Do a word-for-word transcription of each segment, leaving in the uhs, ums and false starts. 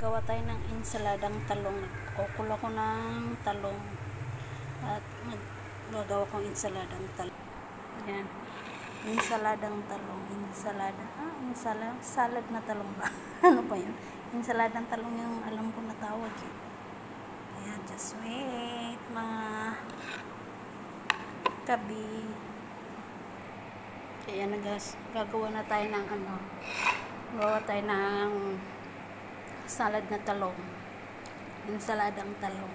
gawa tayo ng ensaladang talong. Nagkukulo ko ng talong at magagawa kong ensaladang talong. Ayan, ensaladang talong, ensalada, ah, ensalada, salad na talong ba? Ano pa yun? Ensaladang talong yung alam ko na tawag eh. Ayan, just wait mga kabi. Kaya nagas, gagawa na tayo ng ano, gawa tayo ng salad na talong, ensaladang talong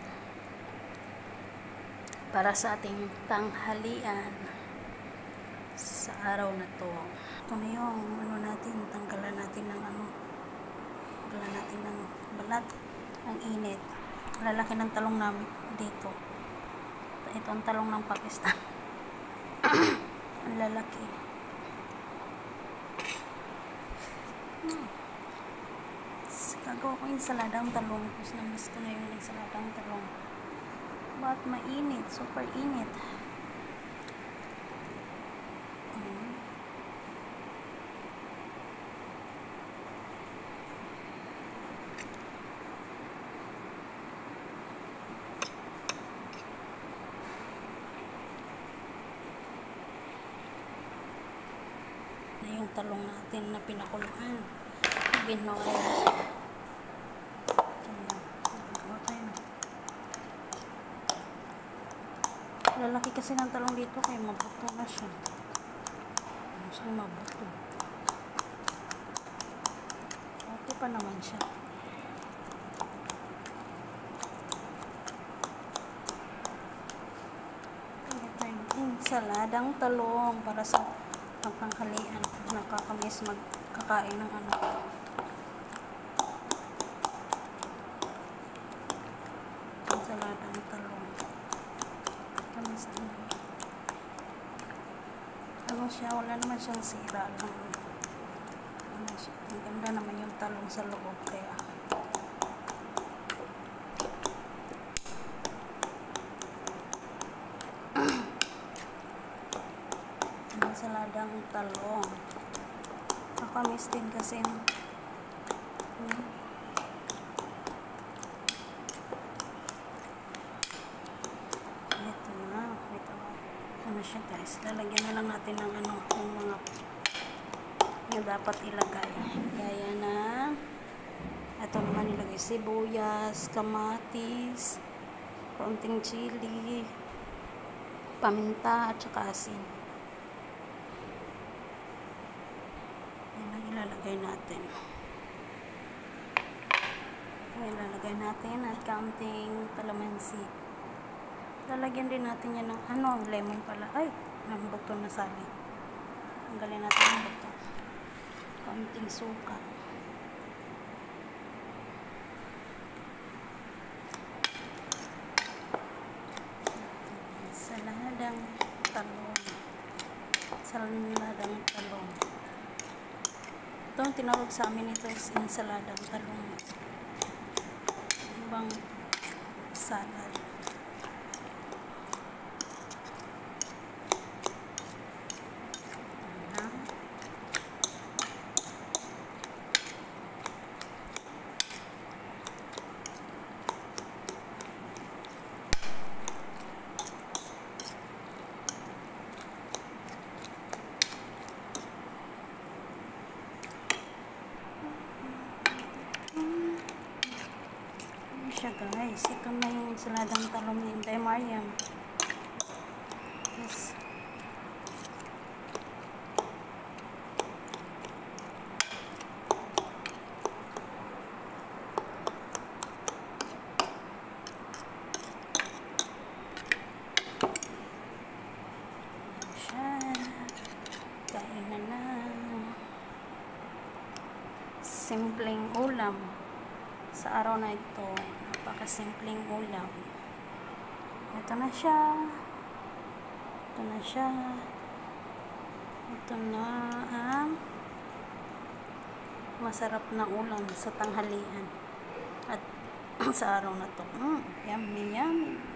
para sa ating tanghalian sa araw na to. Ito na yung ano natin, tanggalan natin ng ano, tanggalan natin ng balat. Ang init, lalaki ng talong namin dito. Ito ang talong ng Pakistan. Ang lalaki. hmm. Gagawa ko yung ensaladang talong. Tapos na-miss ko na yung ensaladang talong. But mainit. Super init. Hmm. Na yung talong natin na pinakuluan. Binoil. Lalaki kasi ng talong dito kaya mabuto na siya. Mas mabuto. Okay pa naman siya. Ensaladang talong para sa pangtanghalian. Nakakamiss magkakain ng ano. Ensaladang talong. Ano siya, wala naman siyang sira lang. Ano siya, ang ganda naman yung talong sa loob kaya ensaladang talong. Nakamiss din kasi hmm. Ano siya guys, lalagyan na lang natin ng ano, yung mga na dapat ilagay. Gaya na ito naman ilagay sibuyas, kamatis, konting chili, paminta at saka asin. Yan ang ilalagay natin. Yan ilalagay natin at kaunting kalamansi. Lalagyan din natin yan ng ano, lemon pala. Ay, ng buto na sali. Tanggalin natin ang buto. Kaunting suka. Saladang talong. Saladang talong. Ito ang tinawag sa amin ito is ensaladang talong. Ibang salad. Siya guys, ito na yung ensaladang talong ni Inday Mariam. Yes. Siya. Kain na na. Simpleng ulam sa araw na ito. Napakasimpleng ulam. Ito na siya. Ito na siya. Ito na ang masarap na ulam sa tanghalian at sa araw na to. Mm, yummy, yummy.